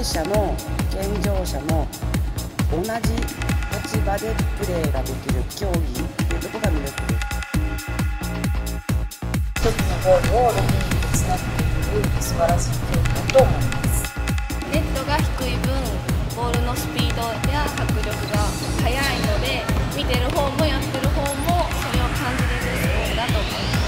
害者も健常者も同じ立場でプレーができる競技っていうところが魅力です。 一つのゴールを6人でつなぐという素晴らしい競技だと思います。 ネットが低い分、ボールのスピードや迫力が速いので、見てる方もやってる方もそれを感じれるスポーツだと思います。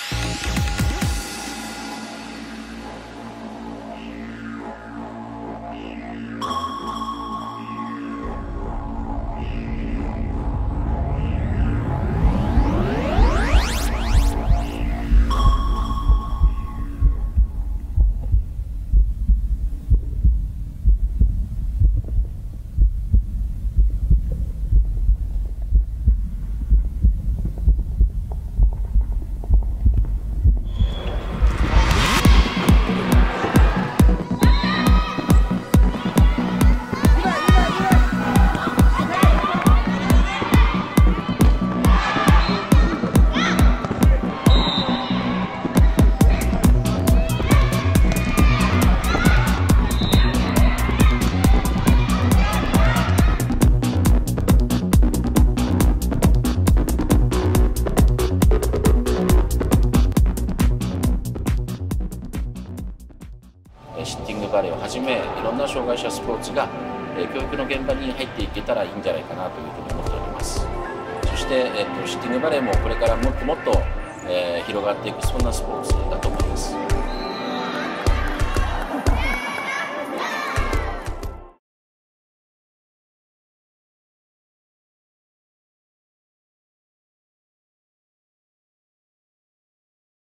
シッティングバレーをはじめいろんな障害者スポーツが教育の現場に入っていけたらいいんじゃないかなというふうに思っております。そして、シッティングバレーもこれからもっともっと広がっていく、そんなスポーツだと思います。